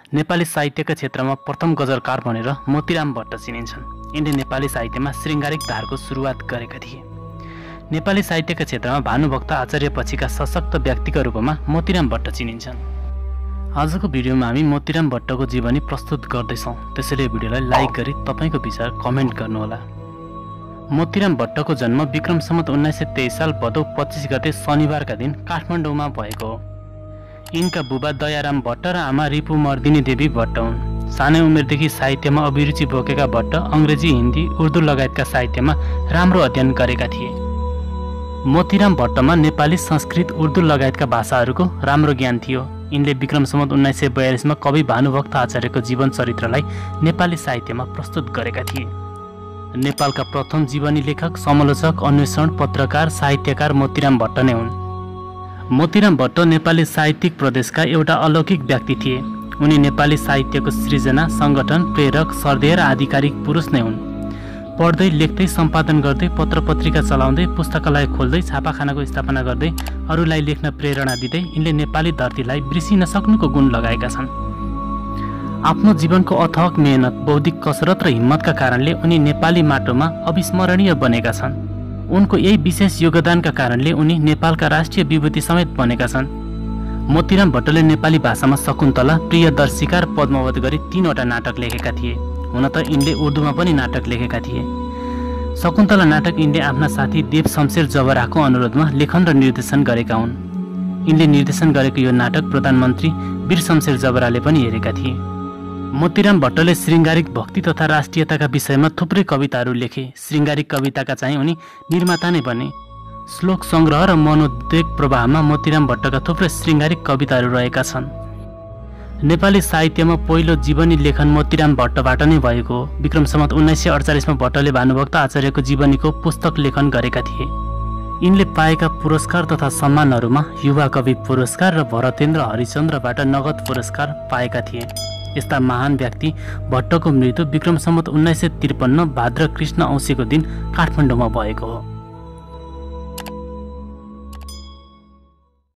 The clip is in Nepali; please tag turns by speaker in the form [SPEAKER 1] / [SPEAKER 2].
[SPEAKER 1] नेपाली साहित्यका क्षेत्रमा प्रथम गजलकार भनेर मोतीराम भट्ट चिनिन्छन्। यिनले नेपाली साहित्यमा श्रृङ्गारिक धारको सुरुवात गरेका थिए। नेपाली साहित्यका क्षेत्रमा भानुभक्त आचार्य पछिका सशक्त व्यक्तिका रूपमा मोतीराम भट्ट चिनिन्छन्। आजको भिडियोमा हामी मोतीराम भट्टको जीवनी प्रस्तुत गर्दैछौँ, त्यसैले भिडियोलाई लाइक गरी तपाईको विचार कमेन्ट गर्नुहोला। मोतीराम भट्टको जन्म विक्रम सम्वत 1923 साल भदौ 25 गते शनिबारका दिन काठमाडौँमा भएको हो। यिनका बुबा दयाराम भट्ट र आमा रिपुमर्दिनी देवी भट्ट हुन्। सानै उमेरदेखि साहित्यमा अभिरुचि बोकेका भट्ट अङ्ग्रेजी, हिन्दी, उर्दू लगायतका साहित्यमा राम्रो अध्ययन गरेका थिए। मोतीराम भट्टमा नेपाली, संस्कृत, उर्दू लगायतका भाषाहरूको राम्रो ज्ञान थियो। यिनले विक्रम सम्वत 1942 मा कवि भानुभक्त आचार्यको जीवन चरित्रलाई नेपाली साहित्यमा प्रस्तुत गरेका थिए। नेपालका प्रथम जीवनी लेखक, समालोचक, अन्वेषण, पत्रकार, साहित्यकार मोतीराम भट्ट नै हुन्। मोतीराम भट्ट नेपाली साहित्यिक प्रदेशका एउटा अलौकिक व्यक्ति थिए। उनी नेपाली साहित्यको सृजना, सङ्गठन, प्रेरक, सर्देय र आधिकारिक पुरुष नै हुन्। पढ्दै, लेख्दै, सम्पादन गर्दै, पत्र पत्रिका चलाउँदै, पुस्तकालय खोल्दै, छापाखानाको स्थापना गर्दै, अरूलाई लेख्न प्रेरणा दिँदै यिनले नेपाली धरतीलाई बिर्सिन सक्नुको गुण लगाएका छन्। आफ्नो जीवनको अथक मेहनत, बौद्धिक कसरत र हिम्मतका कारणले उनी नेपाली माटोमा अविस्मरणीय बनेका छन्। उनको यही विशेष योगदानका कारणले उनी नेपालका राष्ट्रिय विभूति समेत बनेका छन्। मोतीराम भट्टले नेपाली भाषामा शकुन्तला, प्रियदर्शिका र पद्मावत गरी 3वटा नाटक लेखेका थिए। हुन त यिनले उर्दूमा पनि नाटक लेखेका थिए। शकुन्तला नाटक यिनले आफ्ना साथी देव शमशेर जबराको अनुरोधमा लेखन र निर्देशन गरेका हुन्। यिनले निर्देशन गरेको यो नाटक प्रधानमन्त्री वीर शमशेर जबराले पनि हेरेका थिए। मोतीराम भट्टले श्रृङ्गारिक भक्ति तथा राष्ट्रियताका विषयमा थुप्रै कविताहरू लेखे। श्रृङ्गारिक कविताका चाहिँ उनी निर्माता नै बने। श्लोक सङ्ग्रह र मनोद्वेग प्रवाहमा मोतीराम भट्टका थुप्रै श्रृङ्गारिक कविताहरू रहेका छन्। नेपाली साहित्यमा पहिलो जीवनी लेखन मोतीराम भट्टबाट नै भएको हो। विक्रम सम्वत 1948 मा भट्टले भानुभक्त आचार्यको जीवनीको पुस्तक लेखन गरेका थिए। यिनले पाएका पुरस्कार तथा सम्मानहरूमा युवा कवि पुरस्कार र भरतेन्द्र हरिचन्द्रबाट नगद पुरस्कार पाएका थिए। यस्ता महान व्यक्ति भट्टको मृत्यु विक्रम सम्वत 1953 भाद्र कृष्ण औँसीको दिन काठमाडौँमा भएको हो।